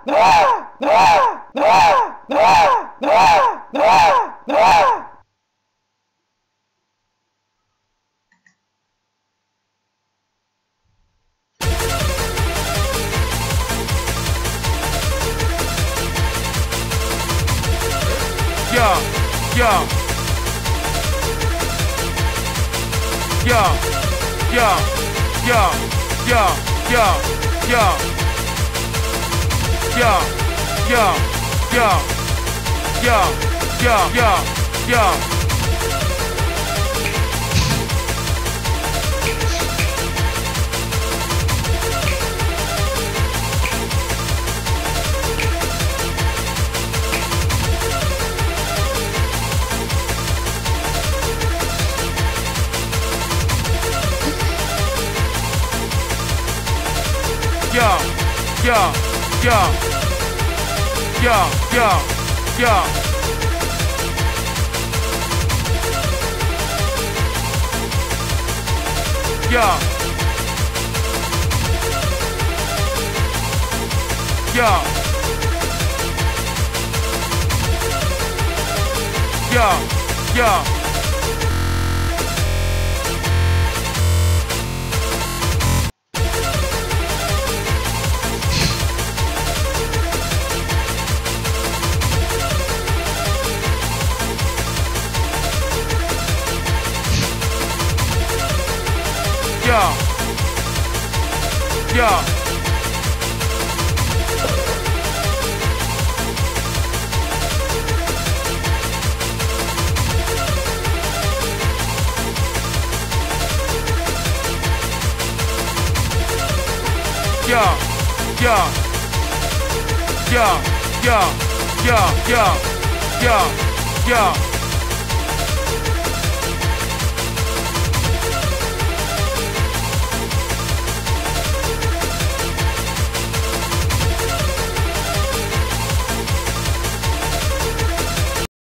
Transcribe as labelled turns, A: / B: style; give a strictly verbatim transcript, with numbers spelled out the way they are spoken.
A: Yeah, yeah, yeah, yeah, yeah, yeah, yeah, yeah, yeah, yeah, yeah, yeah, yeah, yeah, yeah. Yeah, yeah, yeah, yeah, yeah, yeah. Yeah. Yeah. Yeah. Yeah. Yeah. Yeah. Yeah. Yeah. Yeah. Yeah. Yeah. Yeah. Yeah. Yeah.